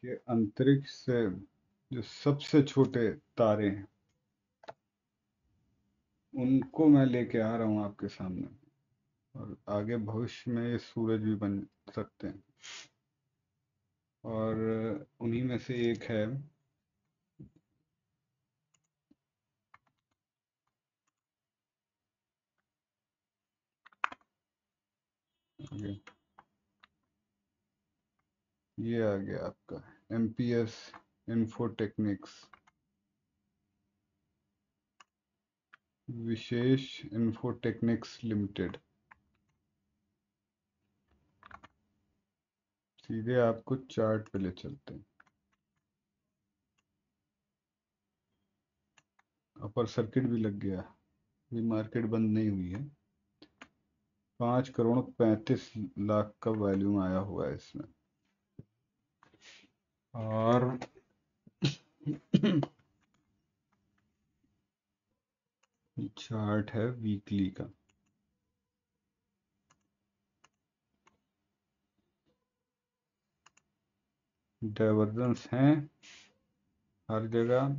ये अंतरिक्ष से जो सबसे छोटे तारे हैं उनको मैं लेके आ रहा हूँ आपके सामने। और आगे भविष्य में ये सूरज भी बन सकते हैं। और उन्हीं में से एक है ये ये आ गया आपका एमपीएस इंफोटेक्निक्स, विशेष इंफोटेक्निक्स लिमिटेड। सीधे आपको चार्ट पे ले चलते हैं। अपर सर्किट भी लग गया, ये मार्केट बंद नहीं हुई है। 5 करोड़ 35 लाख का वॉल्यूम आया हुआ है इसमें। और चार्ट है वीकली का। डाइवर्जेंस हैं हर जगह,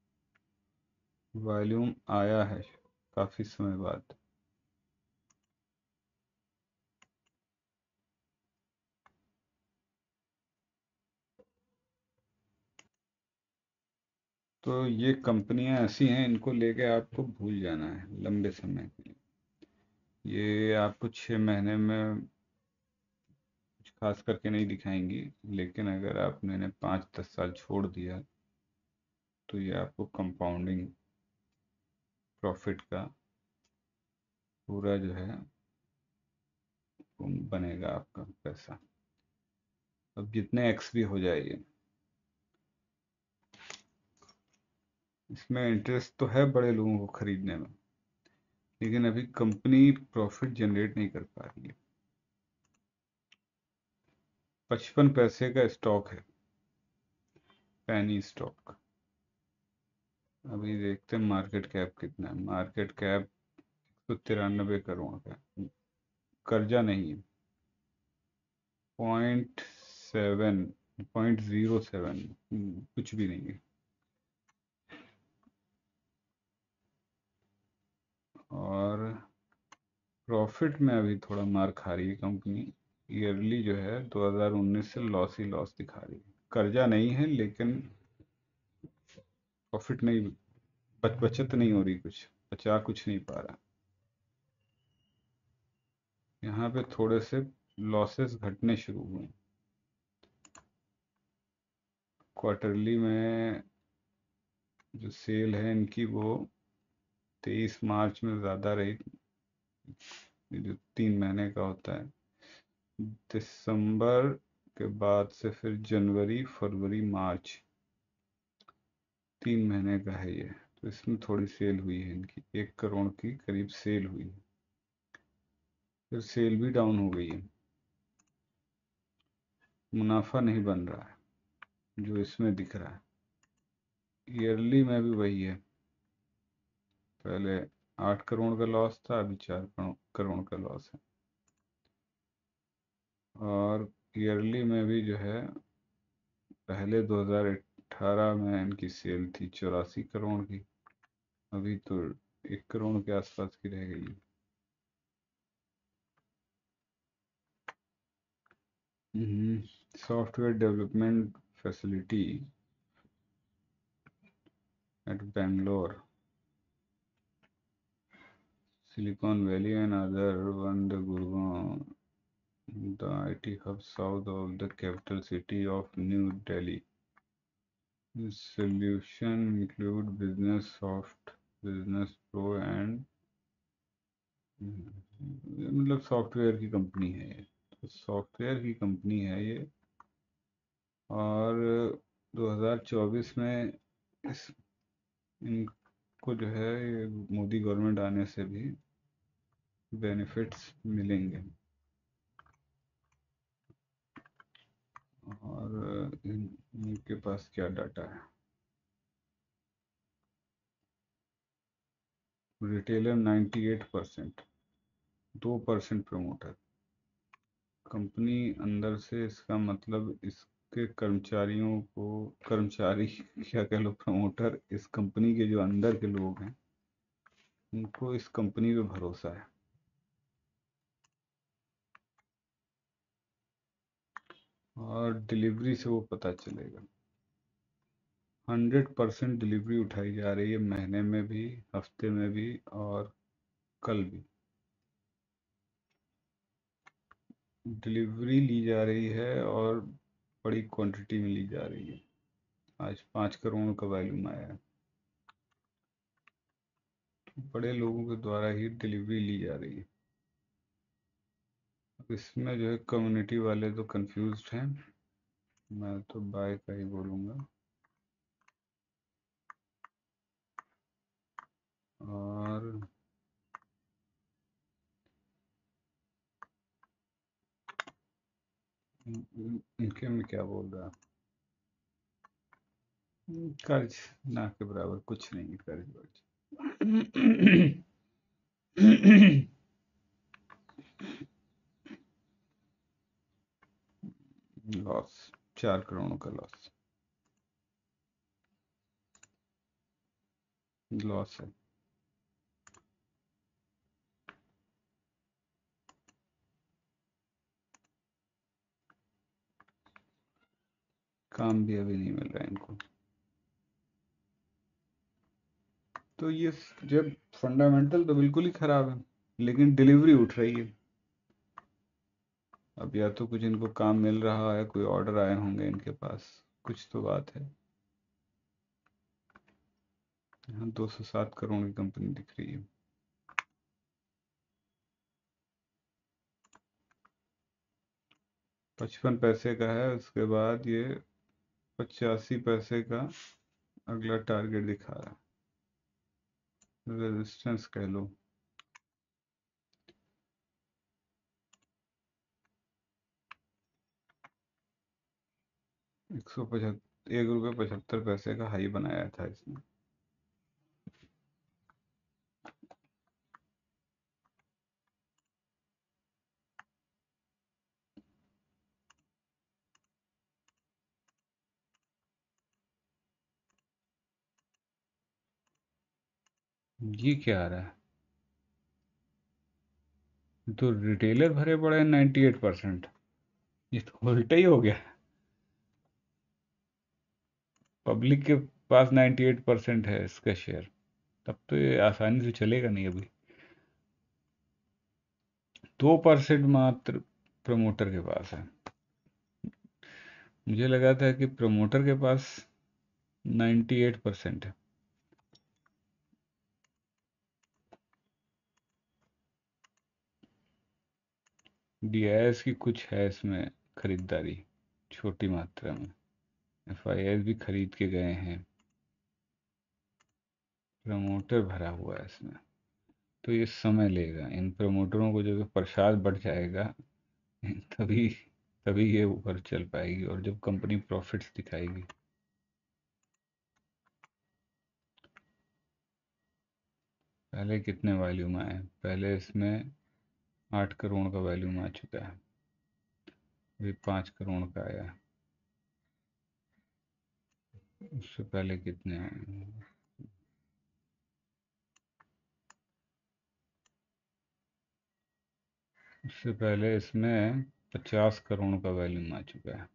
वॉल्यूम आया है काफी समय बाद। तो ये कंपनियां ऐसी हैं, इनको लेके आपको भूल जाना है लंबे समय के लिए। ये आपको 6 महीने में कुछ खास करके नहीं दिखाएंगी, लेकिन अगर आपने इन्हें 5-10 साल छोड़ दिया तो ये आपको कंपाउंडिंग प्रॉफिट का पूरा जो है वो बनेगा आपका पैसा। अब जितने एक्स भी हो जाएगी, इसमें इंटरेस्ट तो है बड़े लोगों को खरीदने में, लेकिन अभी कंपनी प्रॉफिट जनरेट नहीं कर पा रही है। 55 पैसे का स्टॉक है, पैनी स्टॉक। अभी देखते हैं मार्केट कैप कितना है। मार्केट कैप 193 करोड़ का है। कर्जा नहीं है, 0.7, 0.07, कुछ भी नहीं है। और प्रॉफिट में अभी थोड़ा मार खा रही है कंपनी। ईयरली जो है 2019 से लॉस ही लॉस दिखा रही है। कर्जा नहीं है लेकिन प्रॉफिट नहीं, बचत नहीं हो रही, कुछ बचा कुछ नहीं पा रहा। यहाँ पे थोड़े से लॉसेस घटने शुरू हुए। क्वार्टरली में जो सेल है इनकी वो 23 मार्च में ज़्यादा रही, ये जो 3 महीने का होता है। दिसंबर के बाद से फिर जनवरी फरवरी मार्च 3 महीने का है ये। तो इसमें थोड़ी सेल हुई है इनकी, 1 करोड़ की करीब सेल हुई है। फिर सेल भी डाउन हो गई है, मुनाफा नहीं बन रहा है जो इसमें दिख रहा है। ईयरली में भी वही है, पहले 8 करोड़ का लॉस था, अभी 4 करोड़ का लॉस है। और ईयरली में भी जो है, पहले 2018 में इनकी सेल थी 84 करोड़ की, अभी तो 1 करोड़ के आसपास की रह गई। Software development facility at Bangalore, Silicon Valley and other one the Gurgaon, the IT hub south of the capital city of New Delhi. This solution include business soft, business pro and मतलब software की company है ये। तो software की company है ये। और 2024 में इस इनको जो है ये मोदी गवर्नमेंट आने से भी बेनिफिट्स मिलेंगे। और इनके पास क्या डाटा है। Retailer 98%, 2% promoter. कंपनी अंदर से, इसका मतलब इस के कर्मचारियों को, कर्मचारी क्या कह लो, प्रमोटर, इस कंपनी के जो अंदर के लोग हैं उनको इस कंपनी पे भरोसा है। और डिलीवरी से वो पता चलेगा। 100% डिलीवरी उठाई जा रही है, महीने में भी, हफ्ते में भी, और कल भी डिलीवरी ली जा रही है, और बड़ी क्वांटिटी में ली जा रही है। आज 5 करोड़ का वैल्यूम आया है, तो बड़े लोगों के द्वारा ही डिलीवरी ली जा रही है। अब इसमें जो है कम्युनिटी वाले तो कंफ्यूज्ड हैं, मैं तो बाय का ही बोलूँगा। और इनके में क्या बोल रहा है, कर्ज ना के बराबर कुछ नहीं है, कर्ज वर्ज। लॉस, 4 करोड़ का लॉस, लॉस है। काम भी अभी नहीं मिल रहा है इनको। तो ये जब फंडामेंटल तो बिल्कुल ही खराब है, लेकिन डिलीवरी उठ रही है। अब या तो कुछ इनको काम मिल रहा है, कोई ऑर्डर आए होंगे इनके पास, कुछ तो बात है। यहाँ 207 करोड़ की कंपनी दिख रही है। 55 पैसे का है, उसके बाद ये 85 पैसे का अगला टारगेट दिखा रहा है, रेजिस्टेंस कह लो। 1 रुपये 75 पैसे का हाई बनाया था इसने। ये क्या आ रहा है, तो रिटेलर भरे पड़े हैं 98%। ये तो उल्टा ही हो गया। पब्लिक के पास 98% है इसका शेयर, तब तो ये आसानी से चलेगा नहीं अभी। 2% मात्र प्रमोटर के पास है। मुझे लगा था कि प्रमोटर के पास 98% है। डीआईएस की कुछ है इसमें खरीदारी, छोटी मात्रा में। एफआईएस भी खरीद के गए हैं, प्रमोटर भरा हुआ है इसमें। तो ये समय लेगा, इन प्रमोटरों को जब प्रसाद बढ़ जाएगा तभी तभी ये ऊपर चल पाएगी, और जब कंपनी प्रॉफिट्स दिखाएगी। पहले कितने वॉल्यूम आए, पहले इसमें 8 करोड़ का वॉल्यूम आ चुका है, अभी 5 करोड़ का आया। उससे पहले कितने आए, उससे पहले इसमें 50 करोड़ का वॉल्यूम आ चुका है।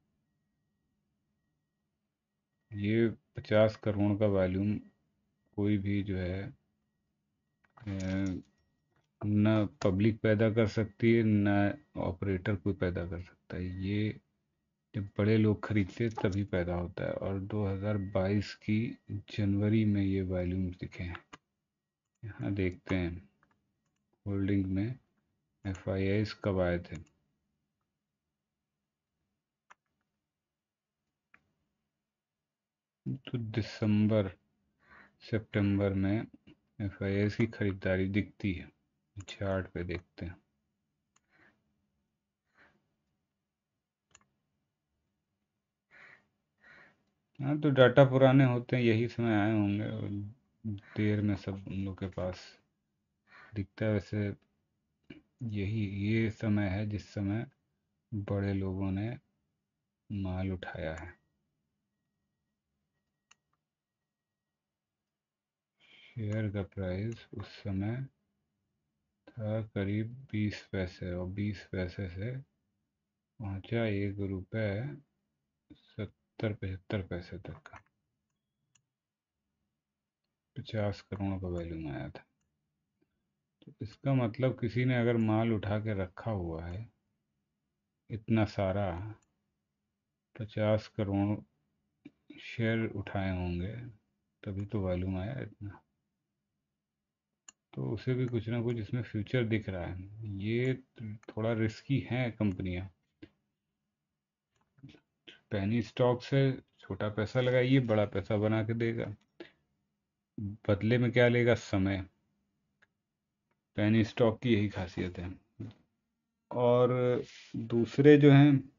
ये 50 करोड़ का वॉल्यूम कोई भी जो है न पब्लिक पैदा कर सकती है, न ऑपरेटर कोई पैदा कर सकता है। ये जब बड़े लोग खरीदते हैं तभी पैदा होता है, और 2022 की जनवरी में ये वॉल्यूम दिखे हैं। यहाँ देखते हैं होल्डिंग में एफआईआईस कब आए थे। तो दिसंबर सितंबर में एफआईआईस की खरीदारी दिखती है, चार्ट पे देखते हैं। हाँ, तो डाटा पुराने होते हैं, यही समय आए होंगे, और देर में सब उन लोग के पास दिखता है। वैसे यही ये समय है जिस समय बड़े लोगों ने माल उठाया है। शेयर का प्राइस उस समय था करीब 20 पैसे, और 20 पैसे से पहुंचा 1 रुपये 70-75 पैसे तक का। 50 करोड़ का वैल्यूम आया था। तो इसका मतलब किसी ने अगर माल उठा के रखा हुआ है इतना सारा, 50 करोड़ शेयर उठाए होंगे, तभी तो वॉल्यूम आया इतना। तो उसे भी कुछ ना कुछ इसमें फ्यूचर दिख रहा है। ये थोड़ा रिस्की है कंपनियां। पैनी स्टॉक से छोटा पैसा लगाइए, बड़ा पैसा बना के देगा। बदले में क्या लेगा? समय। पैनी स्टॉक की यही खासियत है। और दूसरे जो हैं